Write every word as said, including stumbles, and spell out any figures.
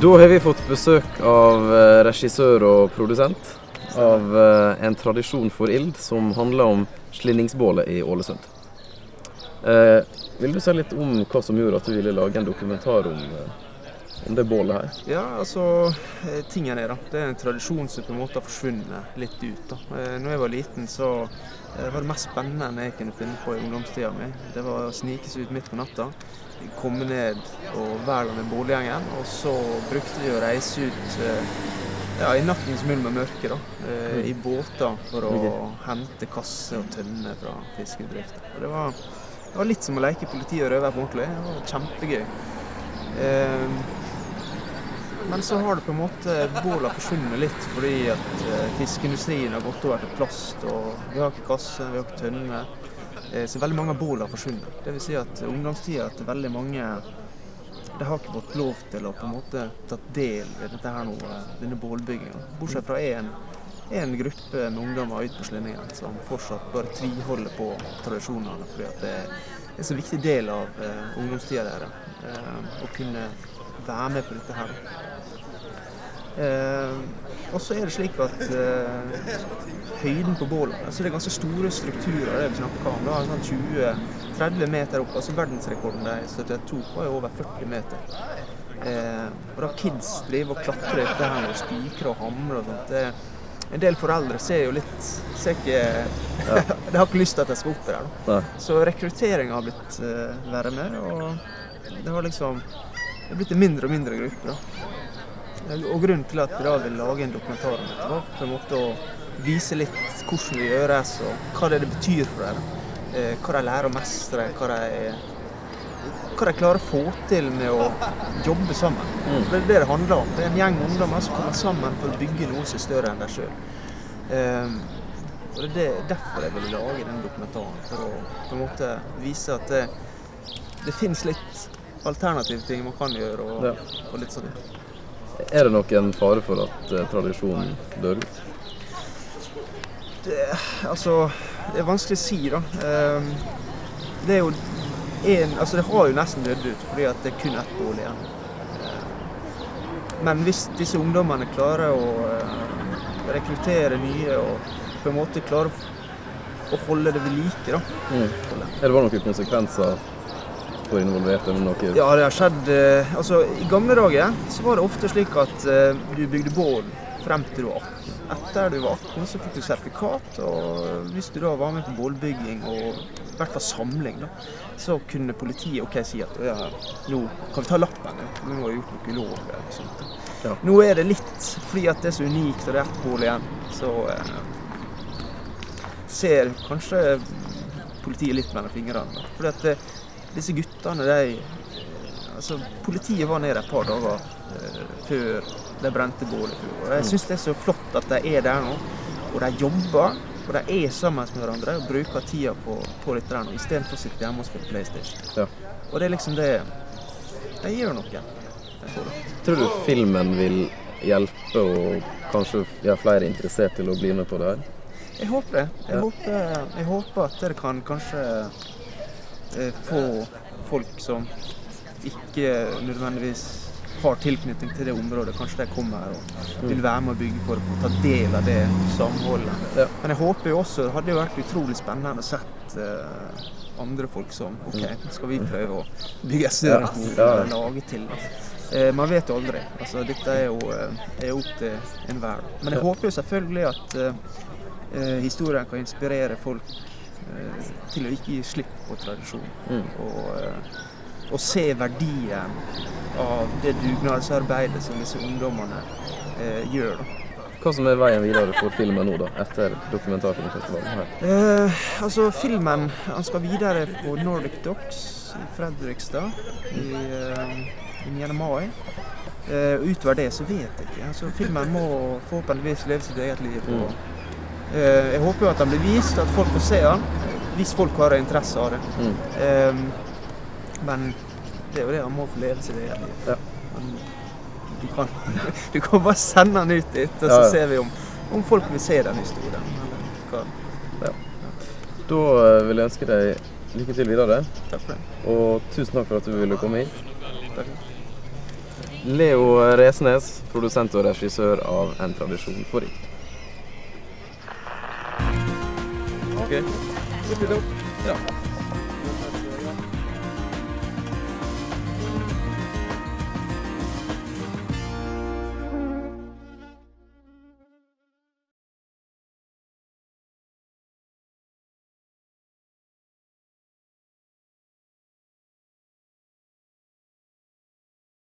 Da har vi fått besøk av regissør og produsent av en tradisjon for ild som handler om Slinningsbålet i Ålesund. Eh, vil du si litt om hva som gjorde at du ville lage en dokumentar om, om det bålet her? Ja, altså, tingen er da, det er en tradisjon som på en måte har forsvunnet litt ut da. Når jeg var liten så var det mest spennende jeg kunne finne på i ungdomstiden min. Det var å snike seg ut midt på natta, komme ned og være med bålgjengen, og så brukte vi å reise ut ja, i nattens mulm og mørke da, i båter for å okay. hente kasse og tønne fra fiskebedrifter. Og det var, det var litt som å leke politi og røver på ordentlig, det var kjempegøy. Eh, Men så har det på en måte bålet forsvunnet litt, fordi at fiskeindustrien har gått over til plast, og vi har ikke kasse, vi har ikke tønne. Så veldig mange av bålene har forsvunnet. Det vil si at ungdomstiden at veldig mange de har ikke fått lov til å på en måte ta del i dette her nå, denne bålbyggingen. Bortsett fra en, en gruppe med ungdommer ut på Slinningen som fortsatt bare tviholder på tradisjonene, fordi at det er en så viktig del av ungdomstiden der, å kunne være med på dette her. Eh, og så er det slik at eh, høyden på bålet, altså det er ganske store strukturer det vi snakker om. Det er sånn tjue til tretti meter opp, altså verdensrekorden der i syttito var jo over førti meter. Eh, og da kids driver og klatrer dette her og spiker og hamrer og sånt. Det, en del foreldre ser jo litt, ser ikke, ja. de har ikke lyst til at jeg skal opp der da. Så rekrutteringen har blitt eh, verre med, og det har liksom det har blitt en mindre og mindre gruppe da. Og grunnen til at vi da vil lage en dokumentar om dette var på en måte å vise litt hvordan vi gjøres og hva det, det betyr for dem. Eh, hva de lærer å mestre, hva de, hva de klarer å få til med å jobbe sammen. Mm. For det er det det handler om. Det er en gjeng ungdommer som kommer sammen for å bygge noe som er større enn deg selv. Eh, og det er derfor jeg vil lage den dokumentaren, for å på en måte vise at det, det finnes litt alternative ting man kan gjøre og, ja. og litt sånn. Er det noen fare for at uh, tradisjonen dør ut? Det, altså, det er vanskelig å si da. Um, det er jo en, altså det har jo nesten dødd ut, fordi at det er kun ett bål igjen. Uh, men hvis disse ungdommene klarer å uh, rekruttere nye og på en måte klarer å holde det ved like da. Mm. Er det bare noen konsekvenser involvert eller noe? Ja, det har skjedd. Eh, altså, i gamle dager så var det ofte slik at eh, du bygde bål frem til du var atten. Etter du var atten så fikk du sertifikat, og hvis du da var med på bålbygging og i hvert fall samling da, så kunne politiet ok si at ja, nå kan vi ta lappen, nå har vi gjort noe ulovlig og sånt. Ja. Nå er det litt, fordi at det er så unikt og det er ett bål igjen, så eh, ser kanskje politiet litt mellom fingrene. Fordi at eh, disse guttene, de, altså politiet var nede et par dager eh, før de brente bålet. Og jeg synes det er så flott at de er der nå, og de jobber, og de er sammen med hverandre og bruker tida på, på dette der nå, i stedet for å sitte hjemme og spille PlayStation. Ja. Og det er liksom det, de gjør noe. Tror du filmen vil hjelpe og kanskje gjøre flere interessert til å bli med på det her? Jeg håper det. Jeg, ja. håper, jeg håper at det kan kanskje få folk som ikke nødvendigvis har tilknytning til det området, kanskje de kommer her og vil være med å bygge på det, og ta del av det samholdet. Ja. Men jeg håper jo også, det hadde jo vært utrolig spennende å sett uh, andre folk som, ok, skal vi prøve å bygge større ja. ja. og lage til. Uh, man vet jo aldri, altså dette er jo, uh, er jo opp til en hver. Men jeg ja. håper jo selvfølgelig at uh, uh, historien kan inspirere folk til å ikke gi slipp på tradisjon mm. og, og se verdien av det dugnadsarbeidet som disse ungdommene eh, gjør da. Hva som er veien videre for filmen nå da, etter dokumentarfilmfestivalen her? Eh, altså filmen, han skal videre på Nordic Docs i Fredrikstad i, eh, i niende mai. Eh, utover det så vet jeg ikke, altså filmen må forhåpentligvis leve sitt eget liv og mm. Jeg håper jo at den blir vist, at folk får se den, hvis folk har interesse av det. Mm. Um, men det er jo det, han må få leve sitt eget liv. Ja. Men du, kan, du kan bare sende den ut dit, og så ja, ja. ser vi om, om folk vil se den historien. Eller, ja. Da vil jeg ønske deg lykke til videre. Takk for det. Og tusen takk for at du ville komme hit. Takk. Leo Resnes, produsent og regissør av En tradisjon for ild. Ok, så spiller opp. Ja.